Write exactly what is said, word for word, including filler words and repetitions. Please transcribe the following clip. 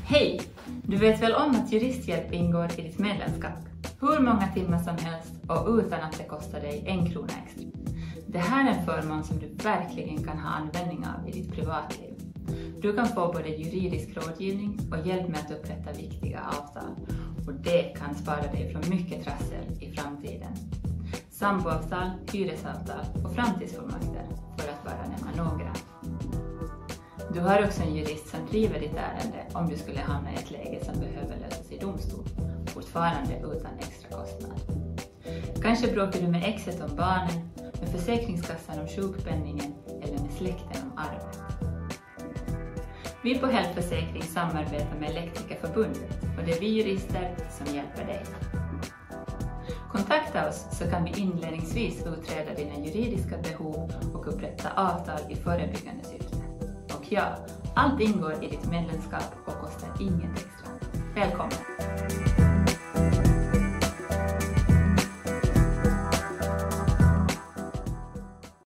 Hej! Du vet väl om att juristhjälp ingår i ditt medlemskap? Hur många timmar som helst och utan att det kostar dig en krona extra. Det här är en förmån som du verkligen kan ha användning av i ditt privatliv. Du kan få både juridisk rådgivning och hjälp med att upprätta viktiga avtal. Och det kan spara dig från mycket trassel i framtiden. Samboavtal, hyresavtal och framtidsfullmakter, för att bara nämna några. Du har också en jurist som driver ditt ärende om du skulle hamna i ett läge som behöver lösas i domstol, fortfarande utan extra kostnad. Kanske bråkar du med exet om barnen, med försäkringskassan om sjukpenningen eller med släkten om arvet. Vi på Hälförsäkring samarbetar med Elektrikerförbundet och det är vi jurister som hjälper dig. Kontakta oss så kan vi inledningsvis utreda dina juridiska behov och upprätta avtal i förebyggande syfte. Och ja, allt ingår i ditt medlemskap och kostar inget extra. Välkommen!